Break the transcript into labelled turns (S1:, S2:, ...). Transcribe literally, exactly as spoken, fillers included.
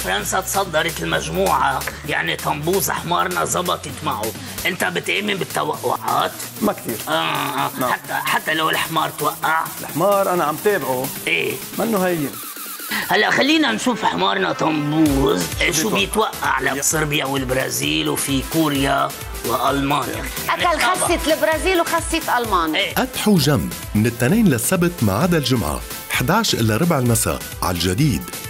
S1: فرنسا تصدرت المجموعة، يعني تنبوظ حمارنا زبطت معه. انت بتؤمن بالتوقعات؟
S2: ما كثير.
S1: آه, آه.
S2: نعم.
S1: حتى حتى لو الحمار توقع؟
S2: الحمار انا عم تابعه.
S1: ايه
S2: منه هين.
S1: هلا خلينا نشوف حمارنا تنبوظ شو بيتوقع لك صربيا والبرازيل وفي كوريا والمانيا.
S3: اكل خسة البرازيل وخسة المانيا.
S4: قدح وجنب من الاثنين للسبت ما عدا الجمعة، إحدى عشر إلا ربع المساء على الجديد.